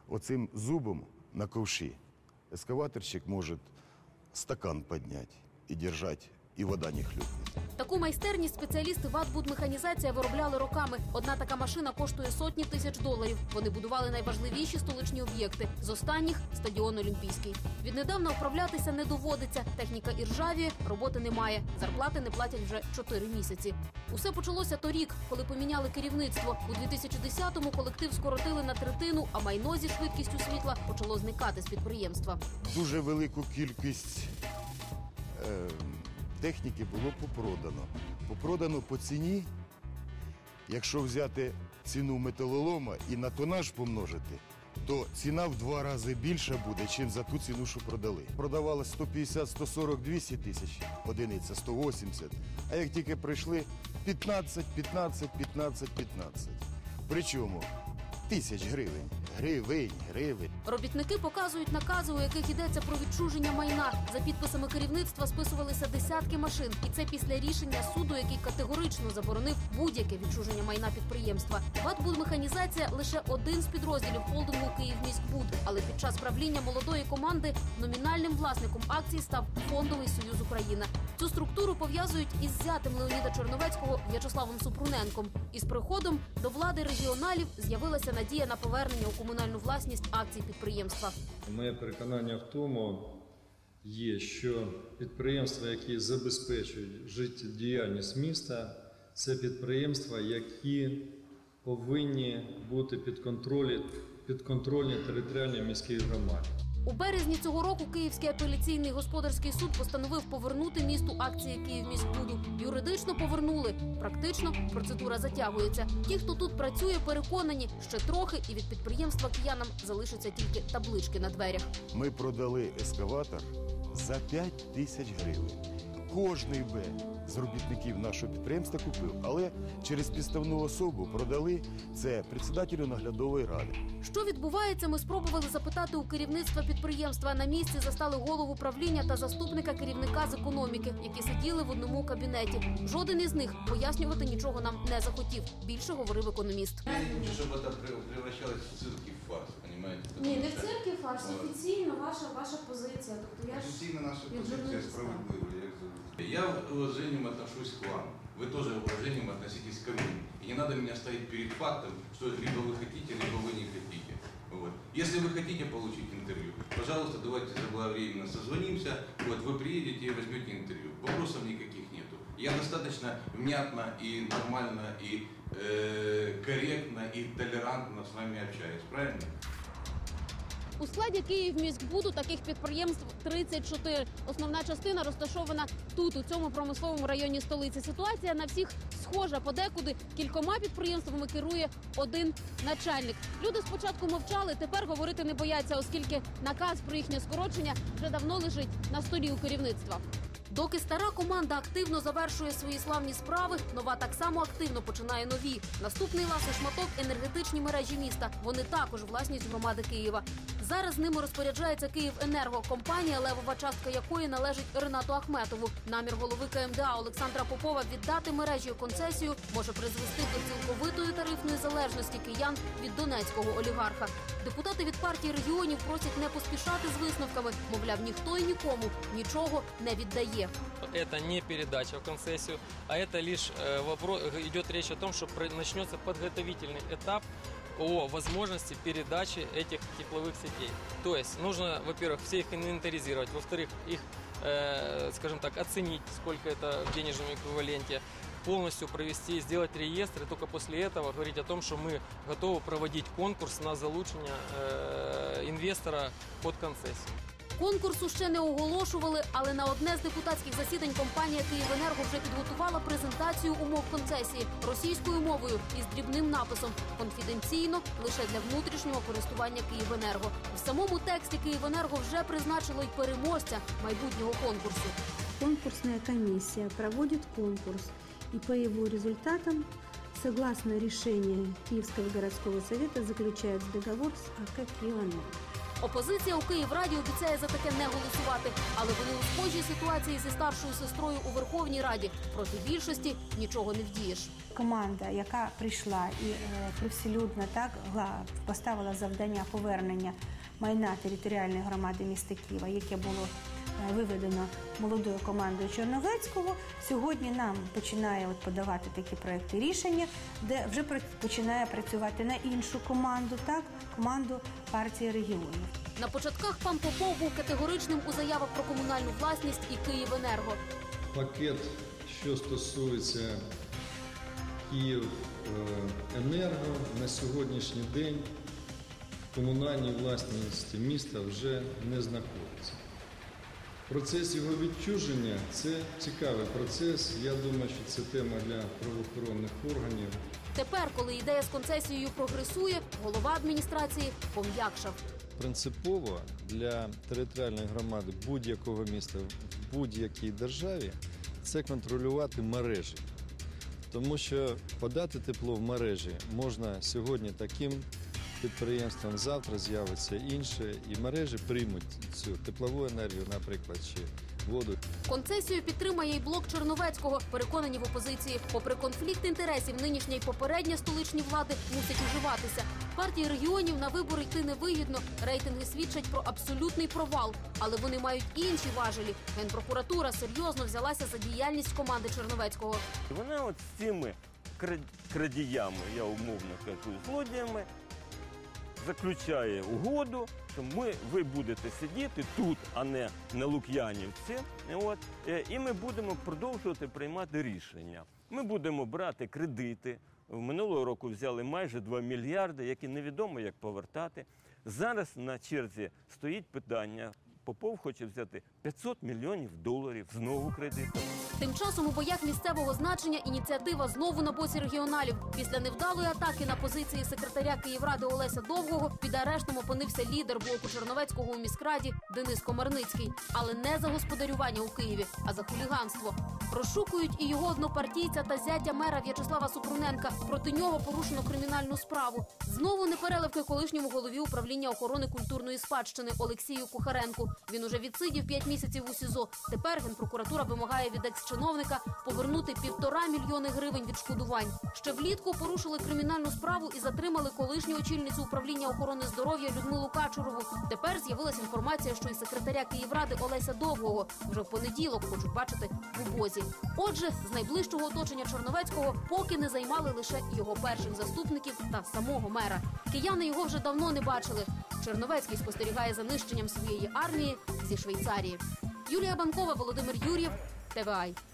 оцим зубом на ковші екскаваторщик може стакан підняти і держати, і вода не хлюпне. Таку майстерність спеціалісти ВАТ «Будмеханізація» виробляли роками. Одна така машина коштує сотні тисяч доларів. Вони будували найважливіші столичні об'єкти. З останніх – стадіон Олімпійський. Віднедавна управлятися не доводиться. Техніка іржавіє, роботи немає. Зарплати не платять вже 4 місяці. Усе почалося торік, коли поміняли керівництво. У 2010-му колектив скоротили на третину, а майно зі швидкістю світла почало зникати з підприємства. Дуже велику кількість техніки було попродано. Попродано по ціні, якщо взяти ціну металолома і на тонаж помножити, то ціна в 2 рази більша буде, ніж за ту ціну, що продали. Продавалось 150, 140, 200 тисяч, одиниця 180. А як тільки прийшли 15, 15, 15, 15. Причому тисяч гривень. Гривень. Робітники показують накази, у яких йдеться про відчуження майна. За підписами керівництва списувалися десятки машин. І це після рішення суду, який категорично заборонив будь-яке відчуження майна підприємства. ВАТ «Будмеханізація» – лише один з підрозділів холдингу «Київміськбуд». Але під час правління молодої команди номінальним власником акцій став Фондовий Союз України. Цю структуру пов'язують із зятем Леоніда Черновецького В'ячеславом Супруненком. Із приходом до влади регіоналів з'явилася надія на повернення у комунальну власність акцій підприємства. Моє переконання в тому є, що підприємства, які забезпечують життєдіяльність міста, це підприємства, які повинні бути підконтрольні територіальній міській громаді. У березні цього року Київський апеляційний господарський суд постановив повернути місту акції «Київміськбуду». Юридично повернули. Практично процедура затягується. Ті, хто тут працює, переконані, ще трохи і від підприємства киянам залишаться тільки таблички на дверях. Ми продали ескаватор за 5 тисяч гривень. Кожний з робітників нашого підприємства купив, але через підставну особу продали це председателю наглядової ради. Що відбувається, ми спробували запитати у керівництва підприємства. На місці застали голову правління та заступника керівника з економіки, які сиділи в одному кабінеті. Жоден із них пояснювати нічого нам не захотів. Більше говорив економіст. Я не хочу, щоб це превращалось в цирк і в фарс, розумієте? Ні, не в цирк і в фарс, офіційно ваша позиція. Тобто я ж офіційно наша позиція справедлива. Я уважением отношусь к вам. Вы тоже уважением относитесь ко мне. И не надо меня ставить перед фактом, что либо вы хотите, либо вы не хотите. Вот. Если вы хотите получить интервью, пожалуйста, давайте заблаговременно созвонимся. Вот, вы приедете и возьмете интервью. Вопросов никаких нету. Я достаточно внятно и нормально, и корректно, и толерантно с вами общаюсь. Правильно? У складі «Київміськбуду» таких підприємств 34. Основна частина розташована тут, у цьому промисловому районі столиці. Ситуація на всіх схожа. Подекуди кількома підприємствами керує один начальник. Люди спочатку мовчали, тепер говорити не бояться, оскільки наказ про їхнє скорочення вже давно лежить на столі у керівництва. Доки стара команда активно завершує свої славні справи, нова так само активно починає нові. Наступний ласий шматок – енергетичні мережі міста. Вони також власність громади Києва. Зараз ними розпоряджається «Київенерго», компанія, левова частка якої належить Ринату Ахметову. Намір голови КМДА Олександра Попова віддати мережі у концесію може призвести до цілковитої тарифної залежності киян від донецького олігарха. Депутати від партії регіонів просять не поспішати з висновками. Мовляв, ніхто і нікому нічого не віддає. Это не передача в концессию, а это лишь идет речь о том, что начнется подготовительный этап о возможности передачи этих тепловых сетей. То есть нужно, во-первых, все их инвентаризировать, во-вторых, их, скажем так, оценить, сколько это в денежном эквиваленте, полностью провести, сделать реестр, и только после этого говорить о том, что мы готовы проводить конкурс на залучение инвестора под концессию. Конкурсу ще не оголошували, але на одне з депутатських засідань компанія «Київенерго» вже підготувала презентацію умов концесії російською мовою із дрібним написом «Конфіденційно, лише для внутрішнього користування Київенерго». В самому тексті «Київенерго» вже призначило й переможця майбутнього конкурсу. Конкурсная комиссия проводит конкурс, и по его результатам, согласно решению Киевского городского совета, заключается договор с АК «Киевенерго». Опозиція у Київраді обіцяє за таке не голосувати, але вони у схожій ситуації зі старшою сестрою у Верховній Раді. Проти більшості нічого не вдієш. Команда, яка прийшла і привселюдно так поставила завдання повернення майна територіальної громади міста Києва, яке було виведено молодою командою Черновецького, сьогодні нам починає подавати такі проекти рішення, де вже починає працювати на іншу команду, так, команду партії регіонів. На початках пан Попов був категоричним у заявах про комунальну власність і Київенерго. Пакет, що стосується Київенерго, на сьогоднішній день в комунальній власності міста вже не знаходиться. Процес його відчуження – це цікавий процес. Я думаю, що це тема для правоохоронних органів. Тепер, коли ідея з концесією прогресує, голова адміністрації пом'якшав. Принципово для територіальної громади будь-якого міста в будь-якій державі – це контролювати мережі. Тому що подати тепло в мережі можна сьогодні таким підприємствам, завтра з'явиться інше, і мережі приймуть цю теплову енергію, наприклад, чи воду. Концесію підтримає й блок Черновецького, переконані в опозиції. Попри конфлікт інтересів, нинішня й попередня столичні влади мусять уживатися. Партії регіонів на вибори йти невигідно. Рейтинги свідчать про абсолютний провал. Але вони мають інші важелі. Генпрокуратура серйозно взялася за діяльність команди Черновецького. Вона от з цими крадіями, я умовно кажу, злодіями, заключає угоду, що ви будете сидіти тут, а не на Лук'янівці, і ми будемо продовжувати приймати рішення. Ми будемо брати кредити. Минулого року взяли майже 2 мільярди, які невідомо як повертати. Зараз на черзі стоїть питання. Попов хоче взяти $500 мільйонів знову кредитом. Тим часом у боях місцевого значення ініціатива знову на боці регіоналів. Після невдалої атаки на позиції секретаря Київради Олеся Довгого під арештом опинився лідер блоку Черновецького у міськраді Денис Комарницький. Але не за господарювання у Києві, а за хуліганство. Розшукують і його однопартійця та зятя мера В'ячеслава Супруненка. Проти нього порушено кримінальну справу. Знову непереливки колишньому голові управління охорони культурної спадщини Олексію Кухаренку. Він уже відсидів 5 місяців у СІЗО. Тепер Генпрокуратура вимагає від екс-чиновника повернути 1,5 мільйони гривень відшкодувань. Ще влітку порушили кримінальну справу і затримали колишню очільницю управління охорони здоров'я Людмилу Качурову. Тепер з'явилася інформація, що і секретаря Київради Олеся Довгого вже в понеділок хочуть бачити в УБОЗі. Отже, з найближчого оточення Черновецького поки не займали лише його перших заступників та самого мера. Кияни його вже давно не бачили. Черновецький спостерігає за нищенням своєї армії зі Швейцарії. Юлія Банкова, Володимир Юр'єв, ТВА.